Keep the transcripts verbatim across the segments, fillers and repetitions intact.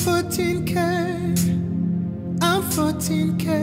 fourteen K, I'm fourteen K,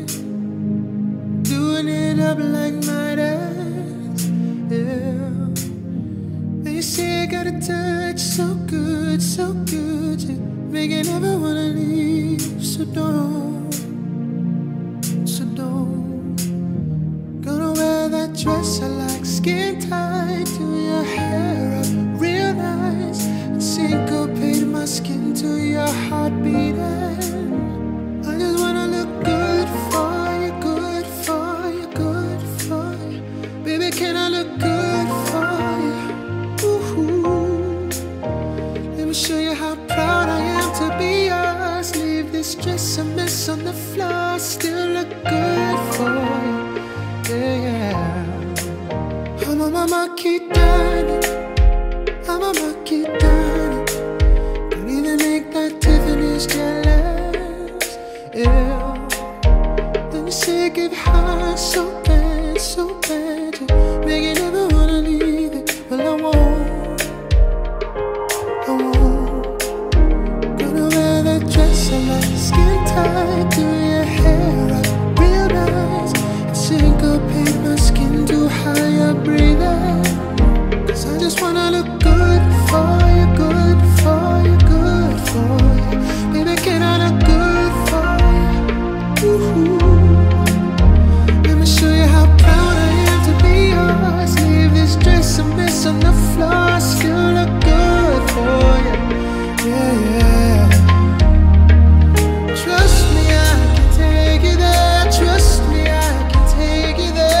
doing it up like my dad, yeah. They say I got a touch so good, so good, yeah. Make it never wanna leave, so don't, so don't. Gonna wear that dress I like, skin tight, do your hair up real nice, and syncopate my skin to your heart beating. I just wanna look good for you, good for you, good for you. Baby, can I look good for you? Ooh, let me show you how proud I am to be yours. Leave this dress a mess on the floor, still look good for you. Yeah, yeah. I'm a monkey dining, I'm a monkey dining. Don't even make that Tiffany's jealous, yeah. Let me say it get high so bad, so bad, yeah. Make it never wanna leave it, well I won't, I won't. Gonna wear that dress I like, skin tight, do your hair up real nice, and syncopate my skin to higher breathing. Cause I just wanna look good for you, good for you, good for you. Baby, can I look good for you? Ooh, let me show you how proud I am to be yours. Leave this dress a mess on the floor, still look good for you. Yeah, yeah. Trust me, I can take you there. Trust me, I can take you there.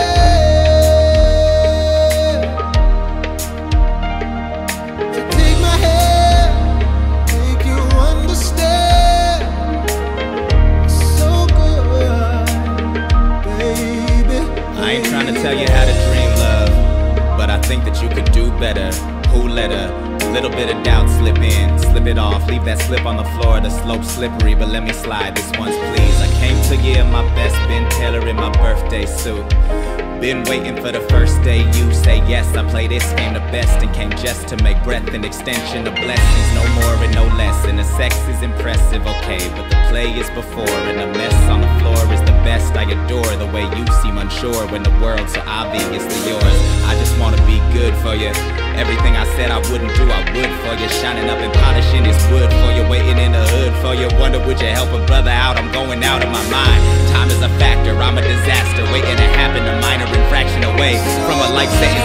So take my hand, make you understand. So good, baby. I ain't trying to tell you how to dream love, but I think that you could do better. Who let a little bit of doubt slip in, slip it off, leave that slip on the floor, the slope slippery, but let me slide this once please. I came to you in my best Ben Taylor in my birthday suit. Been waiting for the first day you say yes. I play this game the best and came just to make breath an extension of blessings. No more and no less, and the sex is impressive, okay, but the play is before, and the mess on the floor is the best. I adore the way you seem unsure when the world's so obviously yours. I just wanna be good for you. Everything I said I wouldn't do, I would for you. Shining up and polishing this wood for you, waiting in the hood for you. Wonder would you help a brother out? I'm going out of my mind. Time is a factor, I'm a disaster, waiting to happen, a minor infraction away from a life sentence